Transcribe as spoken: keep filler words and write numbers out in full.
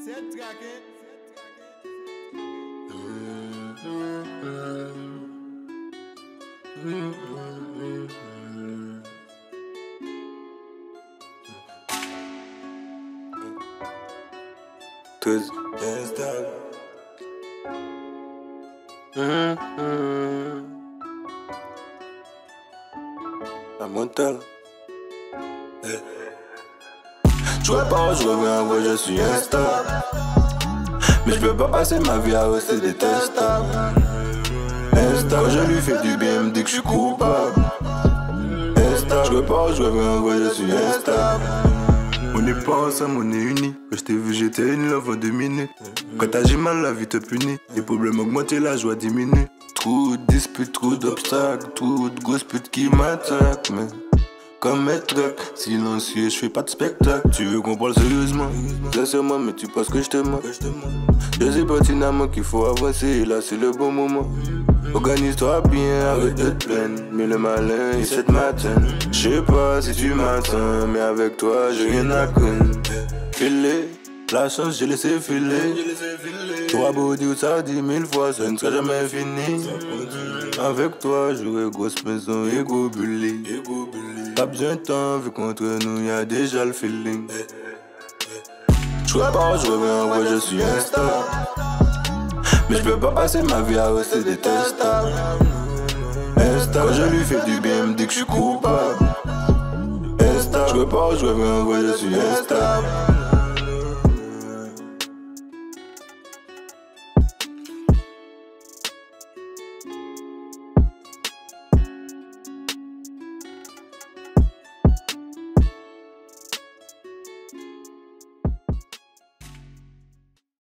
C'est traqué. Tous instables. Mmh, mmh. La mentale. Eh. Je repars, je reviens, ouais, je suis instable. Mais je peux pas passer ma vie à rester détestable. Instable, je lui fais du bien, elle me dit que je suis coupable. Instable, je repars, je reviens, ouais, je suis instable. On n'est pas ensemble, on est unis. Quand je t'ai vu, j'étais une love en deux minutes. Quand t'agis mal, la vie te punit. Les problèmes augmentent et la joie diminue. Trop de disputes, trop d'obstacles. Trop de grosses putes qui m'attaquent. Mais comme mes trucs, silencieux, je fais pas de spectacle. Tu veux qu'on parle sérieusement? Sincèrement, mais tu penses que je t'aime. Je sais pertinemment qu'il faut avancer. Et là, c'est le bon moment. Organise-toi bien, arrête de te plaindre. Mais le malin, il sait de matin. Je sais pas si tu m'attends, mais avec toi, j'ai rien à craindre. Filer, la chance, j'ai laissé filer. Toi, beau dire ça dix mille fois, ça ne sera jamais fini. Avec toi, j'aurai grosse maison et gros bully. T'as besoin de temps, vu qu'entre nous, y'a déjà le feeling. Je repars, je reviens, ouais, je suis instable. Mais je peux pas passer ma vie à rester détestable. Instable, quand je lui fais du bien, elle me dit que je suis coupable. Instable, je repars, je reviens, ouais, je suis instable.